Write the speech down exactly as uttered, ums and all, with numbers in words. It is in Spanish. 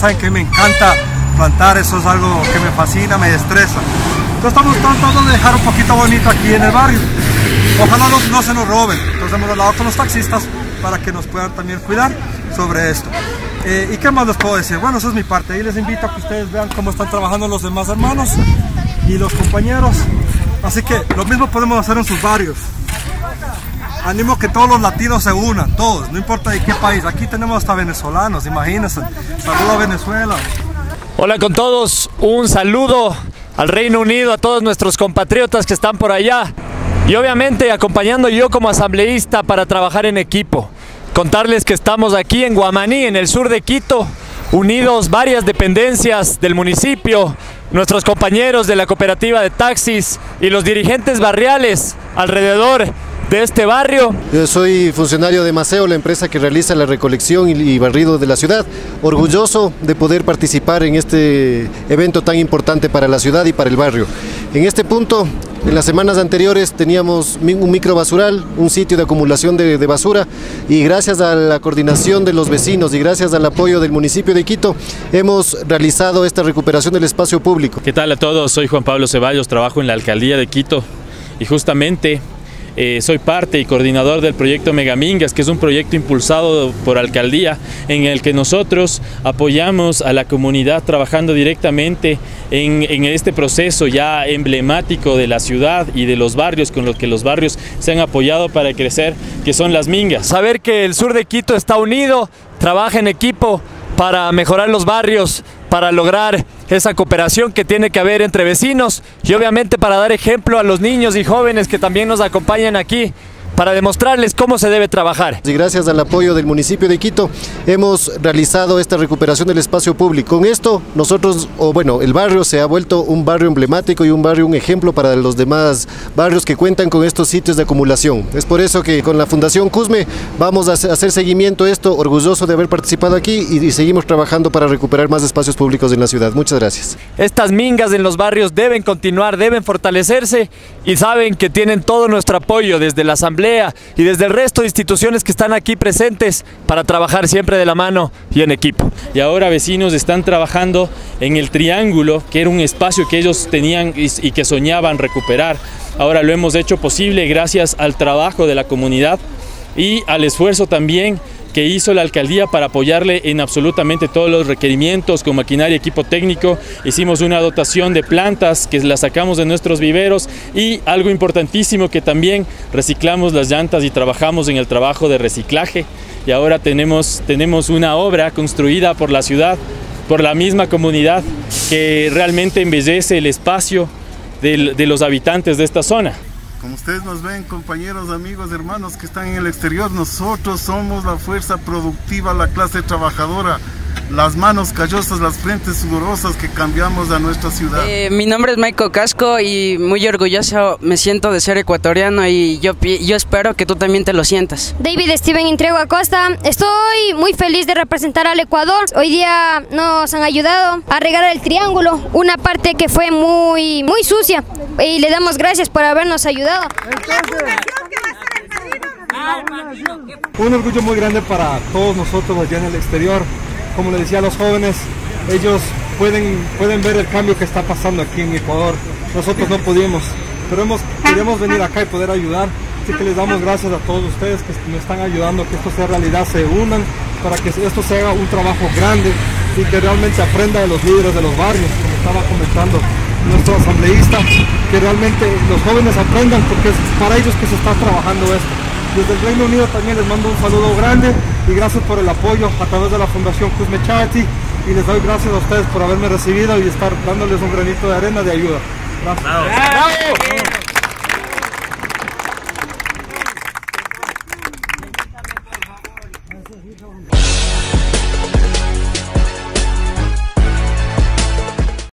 saben que me encanta plantar, eso es algo que me fascina, me estresa. Entonces estamos tratando de dejar un poquito bonito aquí en el barrio. Ojalá no, no se nos roben. Entonces hemos hablado con los taxistas para que nos puedan también cuidar sobre esto. Eh, ¿Y qué más les puedo decir? Bueno, esa es mi parte. Y les invito a que ustedes vean cómo están trabajando los demás hermanos y los compañeros. Así que lo mismo podemos hacer en sus barrios. Animo que todos los latinos se unan, todos, no importa de qué país. Aquí tenemos hasta venezolanos, imagínense. Saludo a Venezuela. Hola con todos, un saludo al Reino Unido, a todos nuestros compatriotas que están por allá. Y obviamente acompañando yo como asambleísta para trabajar en equipo. Contarles que estamos aquí en Guamaní, en el sur de Quito, unidos varias dependencias del municipio, nuestros compañeros de la cooperativa de taxis y los dirigentes barriales alrededor de este barrio. Yo soy funcionario de Maceo, la empresa que realiza la recolección y barrido de la ciudad. Orgulloso de poder participar en este evento tan importante para la ciudad y para el barrio. En este punto, en las semanas anteriores teníamos un microbasural, un sitio de acumulación de, de basura, y gracias a la coordinación de los vecinos y gracias al apoyo del municipio de Quito hemos realizado esta recuperación del espacio público. ¿Qué tal a todos? Soy Juan Pablo Ceballos, trabajo en la alcaldía de Quito y justamente Eh, soy parte y coordinador del proyecto Megamingas, que es un proyecto impulsado por alcaldía en el que nosotros apoyamos a la comunidad trabajando directamente en, en este proceso ya emblemático de la ciudad y de los barrios, con los que los barrios se han apoyado para crecer, que son las mingas. Saber que el sur de Quito está unido, trabaja en equipo para mejorar los barrios, para lograr esa cooperación que tiene que haber entre vecinos y obviamente para dar ejemplo a los niños y jóvenes que también nos acompañan aquí, para demostrarles cómo se debe trabajar. Y gracias al apoyo del municipio de Quito hemos realizado esta recuperación del espacio público. Con esto nosotros, o bueno, el barrio se ha vuelto un barrio emblemático y un barrio, un ejemplo para los demás barrios que cuentan con estos sitios de acumulación. Es por eso que con la Fundación CUSME vamos a hacer seguimiento a esto, orgulloso de haber participado aquí y, y seguimos trabajando para recuperar más espacios públicos en la ciudad. Muchas gracias. Estas mingas en los barrios deben continuar, deben fortalecerse y saben que tienen todo nuestro apoyo desde la asamblea y desde el resto de instituciones que están aquí presentes para trabajar siempre de la mano y en equipo. Y ahora vecinos están trabajando en el triángulo, que era un espacio que ellos tenían y, y que soñaban recuperar. Ahora lo hemos hecho posible gracias al trabajo de la comunidad y al esfuerzo también que hizo la alcaldía para apoyarle en absolutamente todos los requerimientos con maquinaria y equipo técnico. Hicimos una dotación de plantas que las sacamos de nuestros viveros y algo importantísimo, que también reciclamos las llantas y trabajamos en el trabajo de reciclaje. Y ahora tenemos, tenemos una obra construida por la ciudad, por la misma comunidad, que realmente embellece el espacio de, de los habitantes de esta zona. Como ustedes nos ven, compañeros, amigos, hermanos que están en el exterior, nosotros somos la fuerza productiva, la clase trabajadora, las manos callosas, las frentes sudorosas que cambiamos a nuestra ciudad. Eh, mi nombre es Michael Casco y muy orgulloso me siento de ser ecuatoriano y yo, yo espero que tú también te lo sientas. David Steven Intrigo Acosta, estoy muy feliz de representar al Ecuador. Hoy día nos han ayudado a regar el triángulo, una parte que fue muy, muy sucia, y le damos gracias por habernos ayudado. Un orgullo muy grande para todos nosotros allá en el exterior. Como les decía a los jóvenes, ellos pueden, pueden ver el cambio que está pasando aquí en Ecuador. Nosotros no pudimos, pero hemos, queremos venir acá y poder ayudar. Así que les damos gracias a todos ustedes que nos están ayudando, que esto sea realidad, se unan para que esto se haga un trabajo grande y que realmente se aprenda de los líderes de los barrios, como estaba comentando nuestro asambleísta, que realmente los jóvenes aprendan, porque es para ellos que se está trabajando esto. Desde el Reino Unido también les mando un saludo grande y gracias por el apoyo a través de la Fundación CUSME Charity, y les doy gracias a ustedes por haberme recibido y estar dándoles un granito de arena de ayuda. Gracias. ¡Bravo! ¡Bravo!